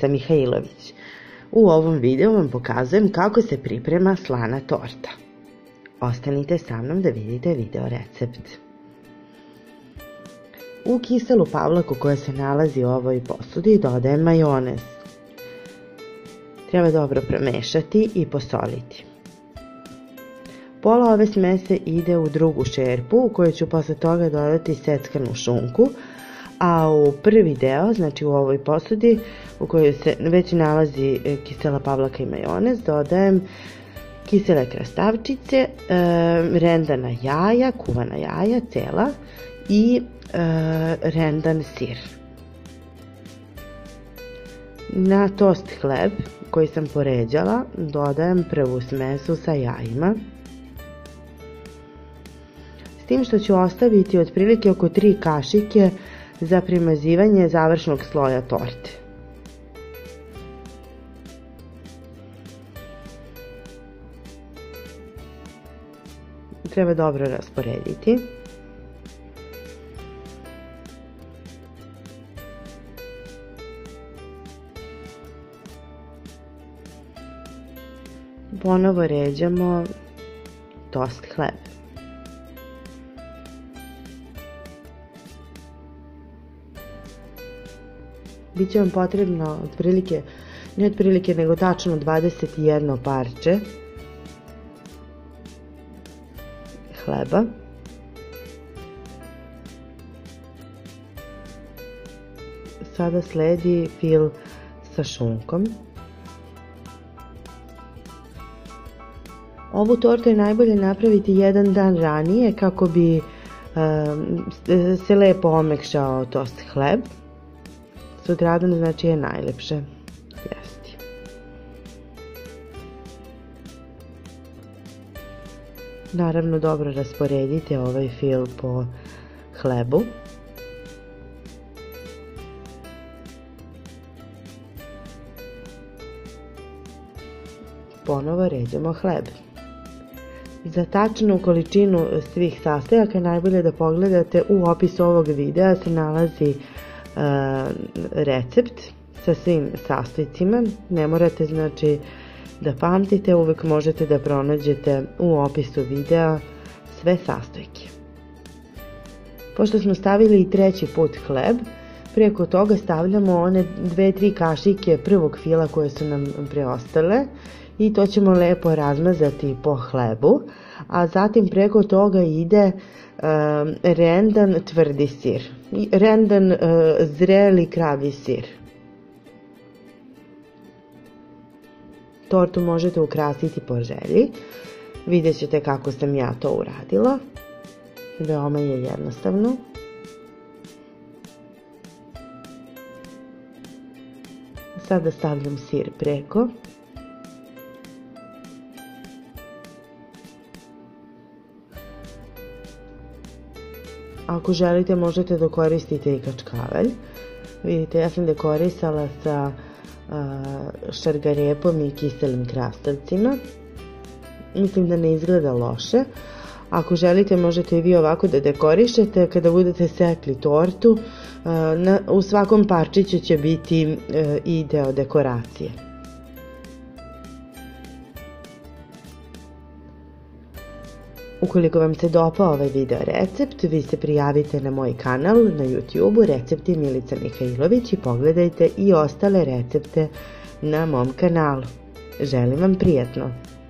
Milica Mihajlović. U ovom videu vam pokazujem kako se priprema slana torta. Ostanite sa mnom da vidite video recept. U kiselu pavlaku koja se nalazi u ovoj posudi dodajem majonez. Treba dobro promešati i posoliti. Pola ove smese ide u drugu šerpu u kojoj ću posle toga dodati seckanu šunku, a u prvi deo, znači u ovoj posudi u kojoj se već nalazi kisela pavlaka i majonez, dodajem kisele krastavčice, rendana jaja, kuvana jaja cela i rendan sir. Na tost hleb koji sam poređala dodajem prvu smesu sa jajima, s tim što ću ostaviti otprilike oko 3 kašike za primazivanje završnog sloja torte. Treba dobro rasporediti. Ponovo ređamo tost hleb. Biće vam potrebno otprilike, ne otprilike nego tačno 21 parče hleba. Sada sledi fil sa šunkom. Ovu tortu je najbolje napraviti jedan dan ranije kako bi se lepo omekšao tost hleb. Sutradan znači je najlepše jesti. Naravno dobro rasporedite ovaj fil po hlebu. Ponovo ređamo hleb. Za tačnu količinu svih sastojaka najbolje da pogledate u opisu ovog videa, se nalazi recept sa svim sastojcima. Ne morate znači da pamtite, uvek možete da pronađete u opisu videa sve sastojke. Pošto smo stavili i treći put hleb, preko toga stavljamo one 2-3 kašike prvog fila koje su nam preostale i to ćemo lepo razmazati po hlebu, a zatim preko toga ide rendan tvrdi sir, rendan zreli kravlji sir. Tortu možete ukrasiti po želji, vidjet ćete kako sam ja to uradila, veoma je jednostavno. Sada stavljam sir preko. Ako želite možete da koristite i kačkavalj. Vidite, ja sam dekorisala sa šargarepom i kiselim krastavcima. Mislim da ne izgleda loše. Ako želite možete i vi ovako da dekorišete. Kada budete sekli tortu, u svakom parčiću će biti i deo dekoracije. Ukoliko vam se dopao ovaj video recept, vi se prijavite na moj kanal na YouTube-u Recepti Milica Mihajlović i pogledajte i ostale recepte na mom kanalu. Želim vam prijatno!